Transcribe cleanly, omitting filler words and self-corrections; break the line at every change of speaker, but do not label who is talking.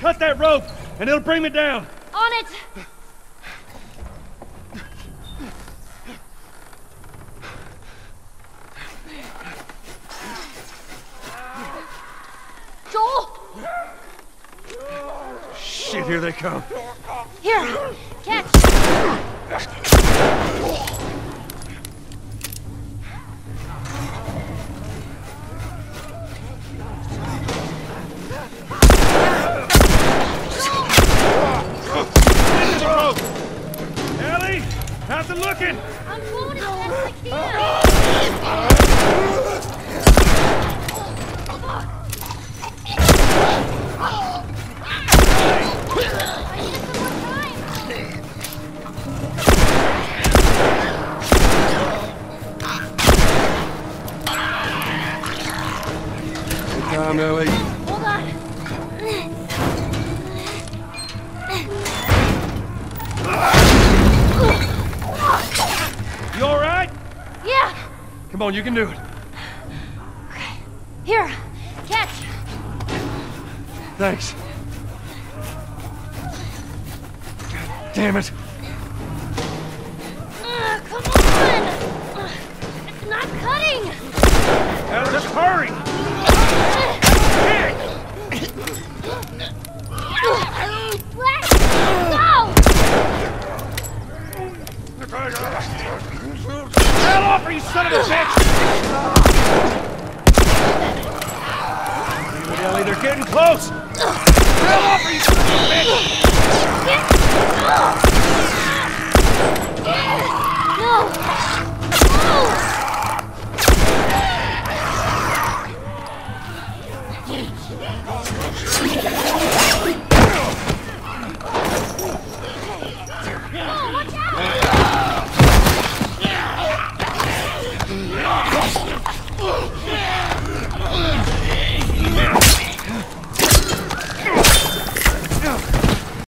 cut that rope, and it'll bring me down.
On it! Joel!
Shit, here they come.
Here, catch!
Ellie, how's it looking?
I'm pulling as fast as I can!
Good time, Ellie.
Hold on.
You all right?
Yeah.
Come on, you can do it.
Okay. Here, catch.
Thanks. Damn it.
Come on. It's not cutting.
Ellie, just hurry.
Let go.
Hell off, you son of a bitch! Damn it, Ellie, they're getting close! Hell off, you son of a bitch!
No! No!